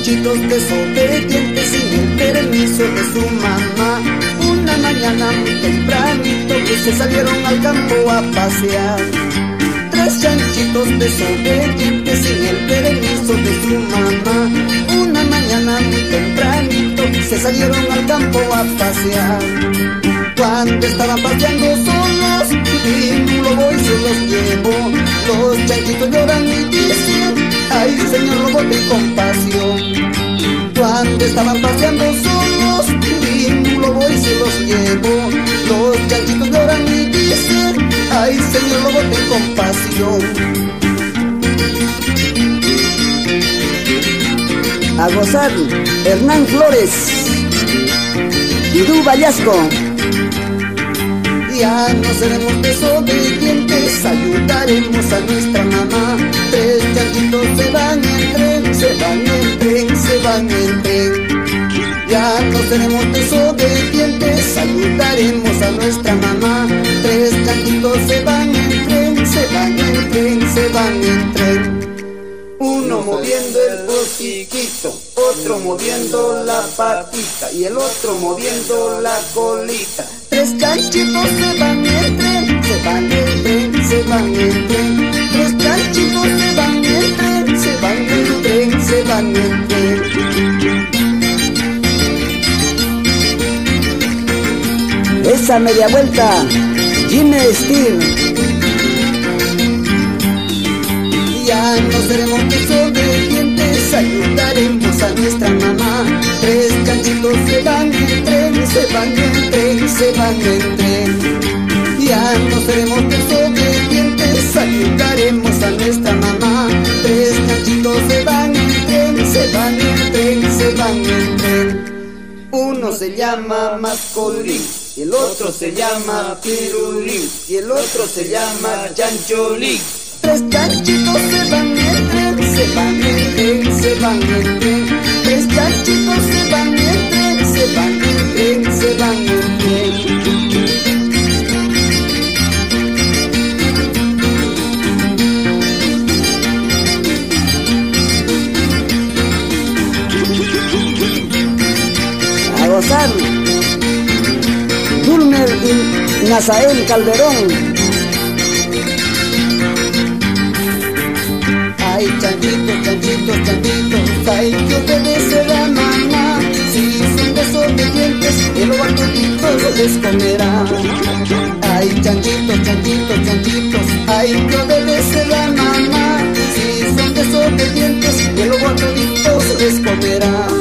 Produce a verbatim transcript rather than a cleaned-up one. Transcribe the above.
chanchitos desobedientes sin el permiso de su mamá. Una mañana muy tempranito que se salieron al campo a pasear. Tres chanchitos desobedientes sin el permiso de su mamá. Una mañana muy tempranito se salieron al campo a pasear. Cuando estaban paseando solos, vino un lobo y se los llevó. Los chanchitos lloran y dicen: ay, señor lobo, ten compasión. Cuando estaban paseando solos, vino un lobo y se los llevó. Los chanchitos lloran y dicen: ay, señor lobo, ten compasión. A gozar, Hernán Flores y Du Vallasco. Ya no seremos desobedientes, ayudaremos a nuestra mamá. Tres chanchitos se van en tren, se van en tren, se van en tren. Ya no seremos desobedientes, ayudaremos a nuestra mamá. Tres chanchitos se van en tren, se van en tren, se van en tren. Uno moviendo el hociquito, otro moviendo la patita y el otro moviendo la colita. Tres chanchitos se van en tren, se van en tren, se van en tren. Tres chanchitos se van en tren, se van en tren, se van en tren. Esa media vuelta, Jimmy Steele. Ya no seremos desobedientes, ayudaremos a nuestra mamá. Tres chanchitos se van en tren, se van en tren, se van en tren. Ya no seremos desobedientes, ayudaremos a nuestra mamá. Tres chanchitos se van en tren, se van en tren, se van en tren. Uno se llama Mascolín, y el otro se llama Pirulín, y el otro se llama Chancholín. Tres chanchitos se van en tren, se van en tren, se van en tren. Tres chanchitos se van en tren, se van en tren, se van en tren. A gozar, Dulmer y Nazael Calderón. Ay, chanchitos, chanchitos, chanchitos, hay que obedecer a mamá. Si son desobedientes, el lobo todito les comerá. Ay, chanchitos, chanchitos, chanchitos, hay que obedecer a mamá. Si son desobedientes, el lobo todito les comerá.